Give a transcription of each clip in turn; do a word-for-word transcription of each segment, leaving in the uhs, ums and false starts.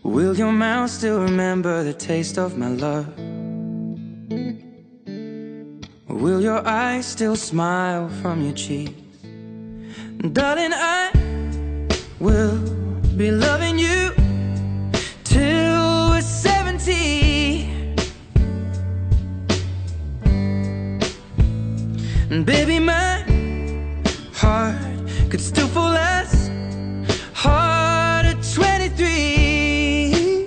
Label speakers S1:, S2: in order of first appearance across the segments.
S1: Will your mouth still remember the taste of my love? Will your eyes still smile from your cheeks? Darling, I will be loving you till we're seventy. And baby, my heart could still fall as hard at twenty-three.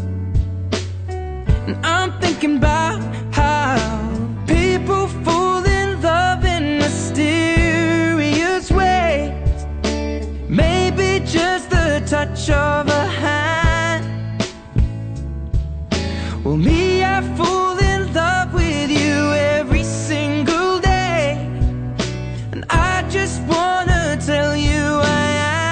S1: And I'm thinking about how people fall in love in mysterious ways. Maybe just the touch of a hand. Well, me, I fall in love with you every single day, and I just wanna tell you I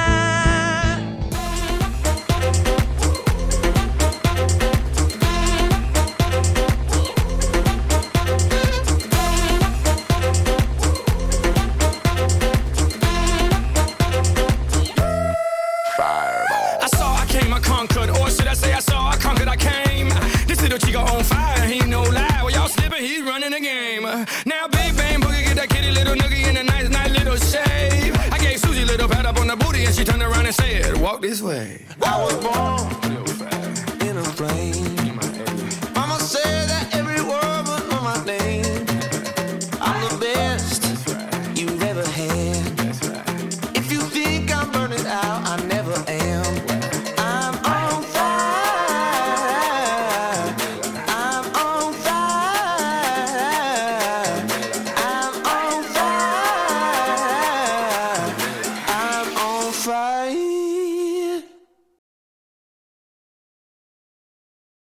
S2: conquered, or should I say I saw, I conquered, I came. This little chico on fire, he no lie. Well, y'all slipping, he's running the game. Now big bang boogie, get that kitty little noogie in a nice, nice little shave. I gave Susie a little pat up on the booty, and she turned around and said, walk this way. I was born in a plane.